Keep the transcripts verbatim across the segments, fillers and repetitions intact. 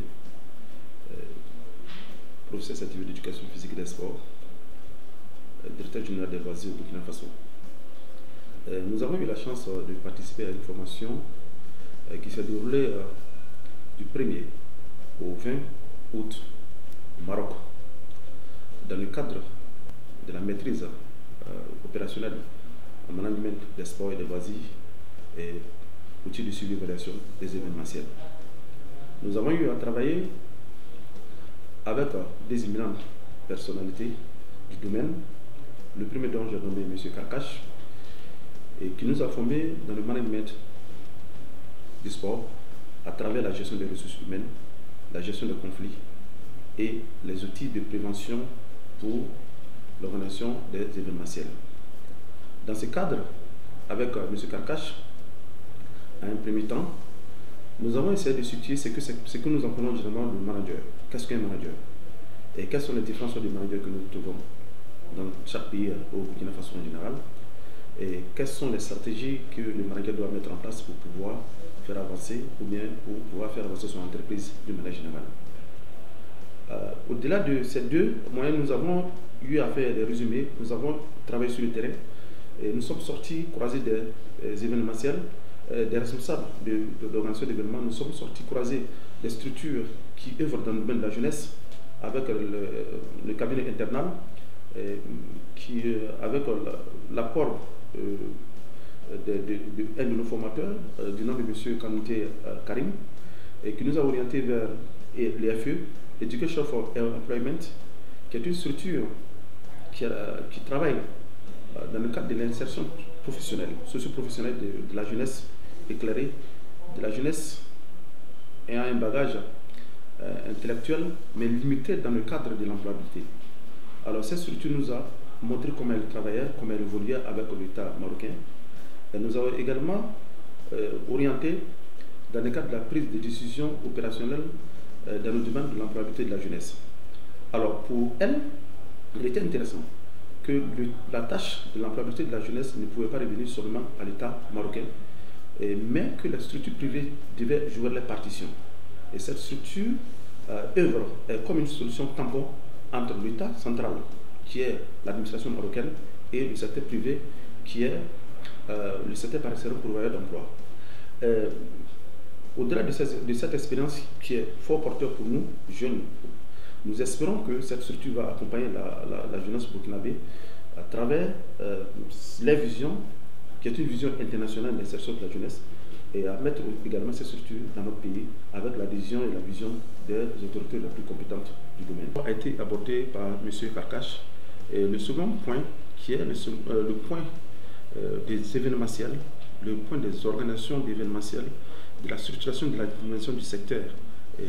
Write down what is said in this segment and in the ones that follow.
euh, professeur certifié d'éducation physique et des sports, euh, directeur général des loisirs au Burkina Faso. Euh, nous avons eu la chance euh, de participer à une formation euh, qui s'est déroulée euh, du premier au vingt août au Maroc, dans le cadre de la maîtrise euh, opérationnelle en management des sports et des loisirs et outils de suivi et évaluation des événementiels. Nous avons eu à travailler avec euh, des éminentes personnalités du domaine, le premier dont j'ai nommé M. Karkash, et qui nous a formés dans le management du sport à travers la gestion des ressources humaines, la gestion des conflits et les outils de prévention pour l'organisation des événementiels. Dans ce cadre, avec euh, M. Karkash, à un premier temps, nous avons essayé de situer ce que, ce que nous appelons généralement le manager. Qu'est-ce qu'un manager? Et quelles sont les différences des managers que nous trouvons dans chaque pays au Burkina Faso en général? Et quelles sont les stratégies que le manager doit mettre en place pour pouvoir faire avancer ou bien pour pouvoir faire avancer son entreprise de manière générale. Euh, Au-delà de ces deux moyens, nous avons eu à faire des résumés, nous avons travaillé sur le terrain et nous sommes sortis croiser des, des événementiels, euh, des responsables d'organisation de, de, d'événements, nous sommes sortis croiser des structures qui œuvrent dans le domaine de la jeunesse avec le, le cabinet internal, et, qui, avec l'apport euh, de, de, de un de nos formateurs, euh, du nom de M. Kanouté euh, Karim, et qui nous a orientés vers l'E F E, Education for Employment, qui est une structure qui, a, qui travaille euh, dans le cadre de l'insertion professionnelle, socio-professionnelle de, de la jeunesse éclairée, de la jeunesse ayant un bagage euh, intellectuel, mais limité dans le cadre de l'employabilité. Alors cette structure nous a montré comment elle travaillait, comment elle évoluait avec l'État marocain. Et nous avons également euh, orienté dans le cadre de la prise de décision opérationnelle euh, dans le domaine de l'employabilité de la jeunesse. Alors pour elle, il était intéressant que le, la tâche de l'employabilité de la jeunesse ne pouvait pas revenir seulement à l'État marocain, et, mais que les structures privées devaient jouer les partitions. Et cette structure euh, œuvre euh, comme une solution tampon entre l'État central, qui est l'administration marocaine, et le secteur privé, qui est euh, le secteur par excellence pourvoyeur d'emploi. Euh, Au-delà de, de cette expérience qui est fort porteur pour nous, jeunes, nous espérons que cette structure va accompagner la, la, la jeunesse burkinabé à travers euh, les visions, qui est une vision internationale d'insertion de la jeunesse, et à mettre également ces structures dans notre pays avec l'adhésion et la vision des autorités les plus compétentes du domaine. A été abordé par M. Karkash. Et le second point, qui est le, euh, le point euh, des événementiels, le point des organisations d'événementiels, de la structuration de la dimension du secteur euh,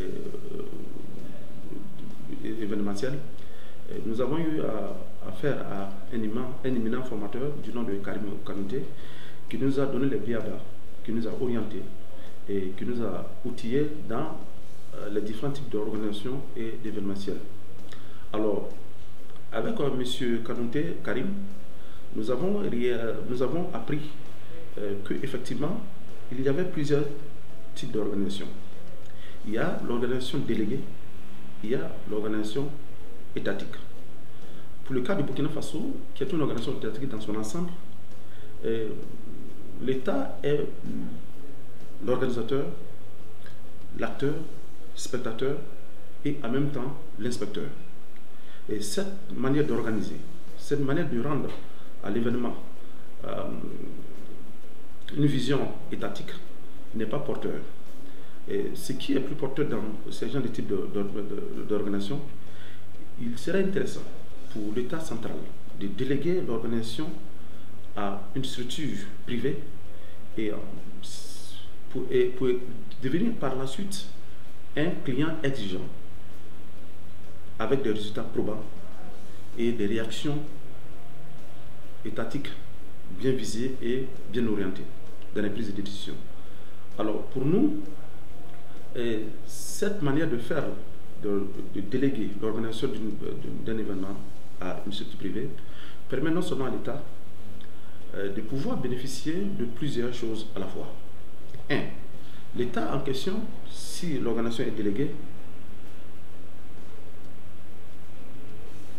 événementiel, et nous avons eu à, à faire à un, imam, un éminent formateur du nom de Karim Kanouté, qui nous a donné les biabas, qui nous a orientés et qui nous a outillés dans euh, les différents types d'organisations et d'événementiels. Alors, avec euh, M. Kanouté Karim, nous avons, nous avons appris euh, qu'effectivement, il y avait plusieurs types d'organisations. Il y a l'organisation déléguée, il y a l'organisation étatique. Pour le cas du Burkina Faso, qui est une organisation étatique dans son ensemble, euh, l'État est l'organisateur, l'acteur, spectateur et en même temps l'inspecteur. Et cette manière d'organiser, cette manière de rendre à l'événement euh, une vision étatique n'est pas porteur. Et ce qui est plus porteur dans ce genre de type d'organisation, il serait intéressant pour l'État central de déléguer l'organisation à une structure privée et pour, et pour devenir par la suite un client exigeant avec des résultats probants et des réactions étatiques bien visées et bien orientées dans les prises de décision. Alors pour nous, et cette manière de faire, de, de déléguer l'organisation d'un événement à une structure privée permet non seulement à l'État euh, de pouvoir bénéficier de plusieurs choses à la fois. Un, l'État en question, si l'organisation est déléguée,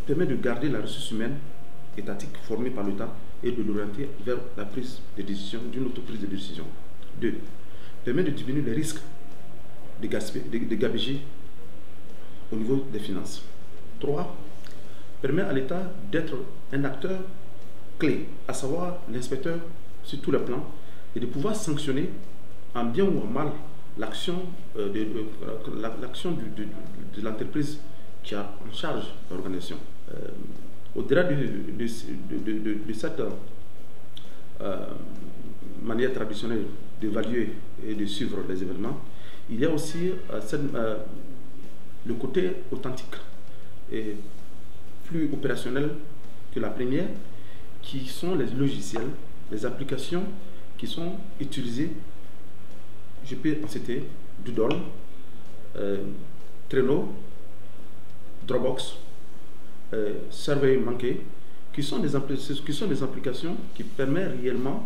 permet de garder la ressource humaine étatique formée par l'État et de l'orienter vers la prise de décision, d'une autre prise de décision. Deux, permet de diminuer les risques de, de, de gabegie au niveau des finances. Trois, permet à l'État d'être un acteur clé, à savoir l'inspecteur sur tous les plans, et de pouvoir sanctionner en bien ou en mal l'action euh, de, de, l'action de, de, de l'entreprise qui a en charge l'organisation. Euh, Au-delà de, de, de, de, de cette euh, manière traditionnelle d'évaluer et de suivre les événements, il y a aussi euh, cette, euh, le côté authentique et plus opérationnel que la première, qui sont les logiciels, les applications qui sont utilisées. Je peux en citer Doodle, euh, Trello, Dropbox, euh, SurveyMonkey, qui sont, des qui sont des applications qui permettent réellement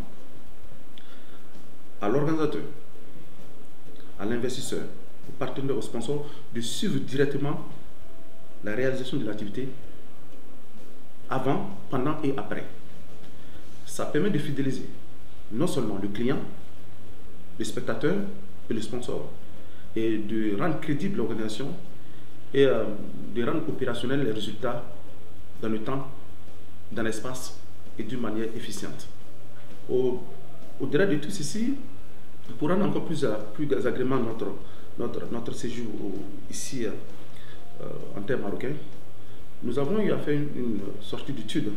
à l'organisateur, à l'investisseur, au partenaire, au sponsor, de suivre directement la réalisation de l'activité avant, pendant et après. Ça permet de fidéliser non seulement le client, le spectateur et le sponsor, et de rendre crédible l'organisation et euh, de rendre opérationnels les résultats dans le temps, dans l'espace et d'une manière efficiente. Au, au-delà de tout ceci, pour rendre encore plus, plus agrément notre, notre, notre séjour ici euh, en terre marocain, nous avons eu à faire une, une sortie d'études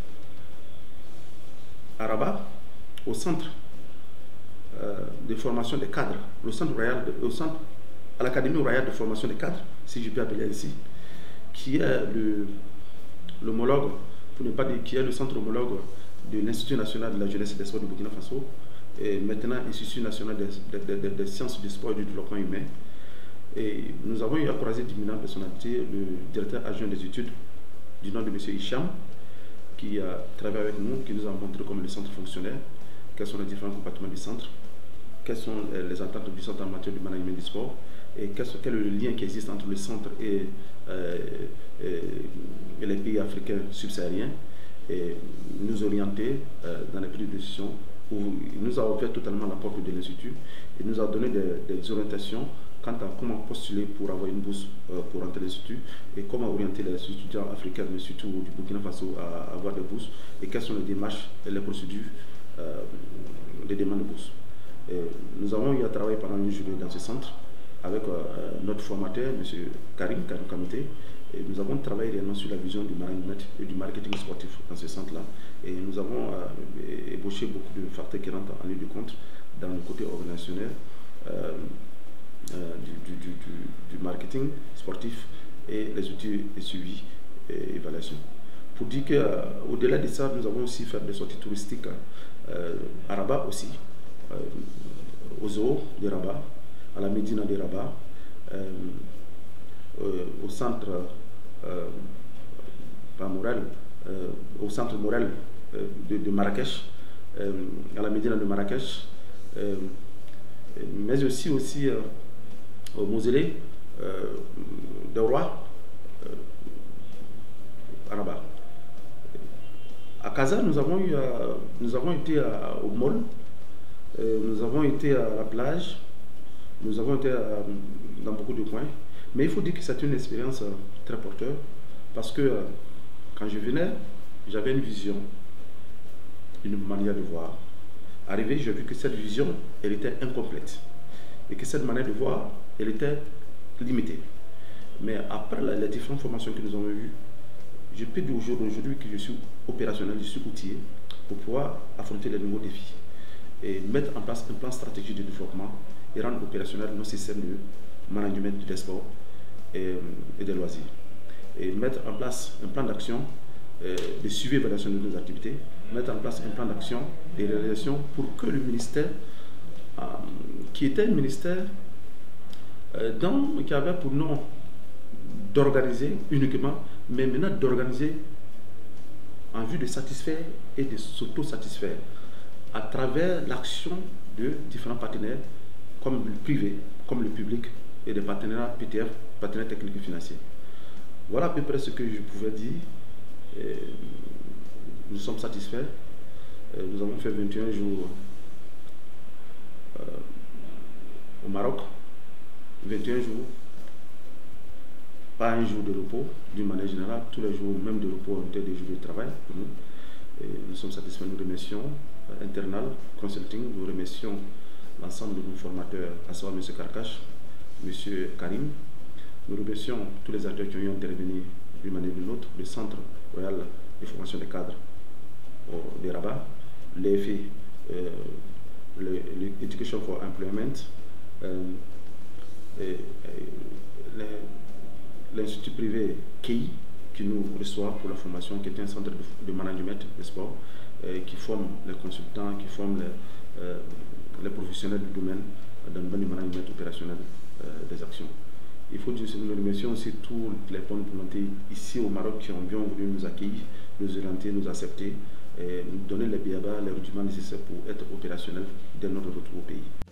à Rabat, au centre euh, de formation des cadres, le centre royal de, au centre, à l'Académie royale de formation des cadres, si je peux appeler ainsi, qui est l'homologue, pour ne pas dire qui est le centre homologue de l'Institut national de la jeunesse et des sports du Burkina Faso, et maintenant Institut national des, des, des, des sciences du sport et du développement humain. Et nous avons eu à croiser d'imminentes personnalités, le directeur adjoint des études du nom de M. Hicham, qui a travaillé avec nous, qui nous a montré comment le centre fonctionnait, quels sont les différents compartiments du centre, quelles sont les attentes du centre en matière de management du sport, et quel est le lien qui existe entre le centre et, euh, et, et les pays africains subsahariens, et nous orienter euh, dans les prises de décision, où il nous a ouvert totalement la porte de l'Institut et nous a donné des, des orientations quant à comment postuler pour avoir une bourse euh, pour entrer à l'Institut et comment orienter les étudiants africains, mais surtout du Burkina Faso, à, à avoir des bourses et quelles sont les démarches et les procédures euh, des demandes de bourse. Et nous avons eu à travailler pendant une journée dans ce centre avec euh, notre formateur, M. Karim, Karim Kamité, et nous avons travaillé réellement sur la vision du management et du marketing sportif dans ce centre-là. Et nous avons euh, ébauché beaucoup de facteurs qui rentrent en ligne de compte dans le côté organisationnel euh, euh, du, du, du, du marketing sportif et les outils de suivi et évaluation. Pour dire qu'au-delà de ça, nous avons aussi fait des sorties touristiques euh, à Rabat aussi, euh, au zoo de Rabat, à la Médina de Rabat, euh, euh, au centre euh, pas Morel, euh, au centre Morel euh, de, de Marrakech, euh, à la Médina de Marrakech, euh, mais aussi, aussi euh, au mausolée euh, des rois euh, à Rabat. À Casa, nous avons, eu, euh, nous avons été à, au mall, euh, nous avons été à la plage, nous avons été à, dans beaucoup de coins, mais il faut dire que c'est une expérience euh, très porteuse parce que euh, quand je venais, j'avais une vision, une manière de voir. Arrivé, j'ai vu que cette vision, elle était incomplète et que cette manière de voir, elle était limitée. Mais après la, les différentes formations que nous avons eues, je peux dire aujourd'hui que je suis opérationnel, je suis outillé pour pouvoir affronter les nouveaux défis et mettre en place un plan stratégique de développement et rendre opérationnel nos systèmes de management des sports et, et des loisirs. Et mettre en place un plan d'action euh, de suivi et évaluation de nos activités, mettre en place un plan d'action de réalisation pour que le ministère, euh, qui était un ministère euh, dont, qui avait pour nom d'organiser uniquement, mais maintenant d'organiser en vue de satisfaire et de s'auto-satisfaire à travers l'action de différents partenaires comme le privé, comme le public et des partenaires P T F, partenaires techniques et financiers. Voilà à peu près ce que je pouvais dire. Et nous sommes satisfaits. Et nous avons fait vingt et un jours euh, au Maroc. vingt et un jours. Pas un jour de repos, d'une manière générale. Tous les jours, même de repos, ont été des jours de travail pour nous. Et nous sommes satisfaits. Nous remercions euh, Internal Consulting, nous remercions l'ensemble de nos formateurs, à savoir M. Karkash, M. Karim. Nous remercions tous les acteurs qui ont eu intervenu d'une manière ou d'une autre, le Centre Royal de formation des cadres de Rabat, l'E F I, euh, l'Education for Employment, euh, l'Institut privé K E I, qui nous reçoit pour la formation, qui est un centre de, de management de sport, euh, qui forme les consultants, qui forme les, euh, les professionnels du domaine dans le domaine du management opérationnel euh, des actions. Il faut dire que nous remercions aussi toutes les bonnes volontés ici au Maroc qui ont bien voulu nous accueillir, nous orienter, nous accepter, et nous donner les béabas, les rudiments nécessaires pour être opérationnels dès notre retour au pays.